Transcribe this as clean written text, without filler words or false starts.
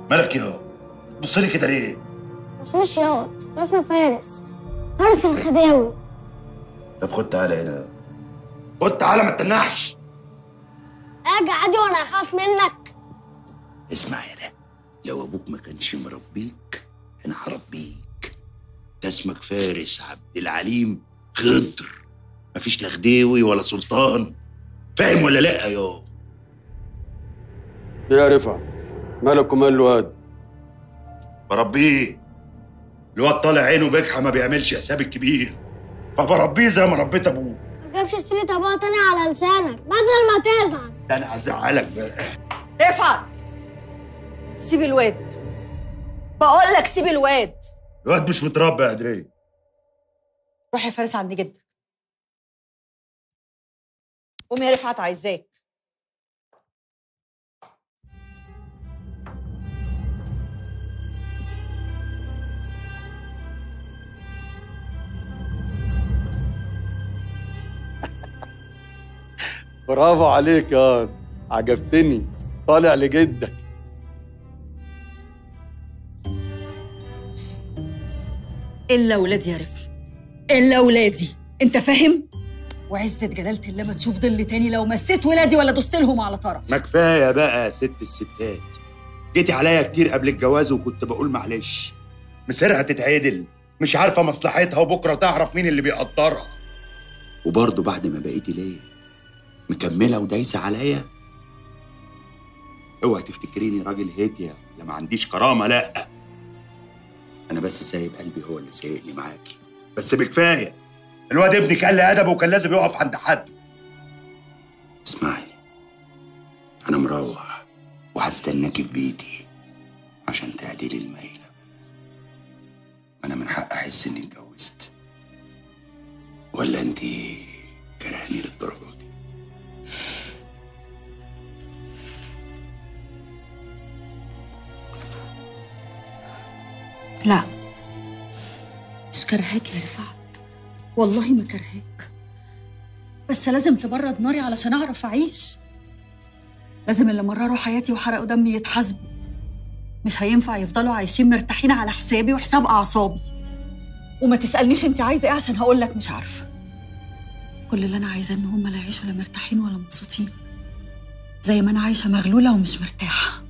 مالك يا بص لي كده ليه؟ اسمش ياض، انا اسمي فارس، فارس الخداوي. طب خد تعالى هنا، خد تعالى ما تتنحش. اجي عادي وانا اخاف منك؟ اسمع يا ده، لو ابوك ما كانش مربيك انا هربيك. ده اسمك فارس عبد العليم خضر، مفيش لا خديوي ولا سلطان، فاهم ولا لا يا؟ ايه يا رفعت؟ مالك ومال الواد؟ بربيه. الواد طالع عينه بجحة، ما بيعملش حساب الكبير، فبربيه زي ما ربيت ابوه. ما جابش سيرة ابوها تاني على لسانك بدل ما تزعل. ده انا هزعلك بقى. رفعت سيب الواد، بقول لك سيب الواد. الواد مش متربي يا قدريه. روح يا فارس عند جدك. قوم يا رفعت عايزاك. برافو عليك يا واد، عجبتني. طالع لجدك. الا ولادي يا رفعت، الا ولادي، انت فاهم؟ وعزة جلالة الله ما تشوف ظل تاني لو مسيت ولادي ولا دوست لهم على طرف. ما كفايه بقى يا ست الستات، جيتي عليا كتير قبل الجواز وكنت بقول معلش. مسيرها تتعدل، مش عارفه مصلحتها، وبكره تعرف مين اللي بيقدرها. وبرضه بعد ما بقيتي ليه مكمله ودايسه عليا؟ اوعي تفتكريني راجل هديه لا ما عنديش كرامه، لا، انا بس سايب قلبي هو اللي سايقني معاكي. بس بكفايه، الواد ابنك قال لي ادبه وكان لازم يقف عند حد. اسمعي، انا مروح وهستناكي في بيتي عشان تعديلي الميله. انا من حق احس اني اتجوزت، ولا انت كرهاني للدرجه دي؟ لا مش كرهاك يا رفعت، والله ما كرهاك، بس لازم تبرد ناري علشان اعرف اعيش. لازم اللي مرروا حياتي وحرقوا دمي يتحاسبوا. مش هينفع يفضلوا عايشين مرتاحين على حسابي وحساب اعصابي. وما تسالنيش انت عايزه ايه عشان هقول لك مش عارفه. كل اللي انا عايزاه ان هم لا يعيشوا لا مرتاحين ولا مبسوطين، زي ما انا عايشه مغلوله ومش مرتاحه.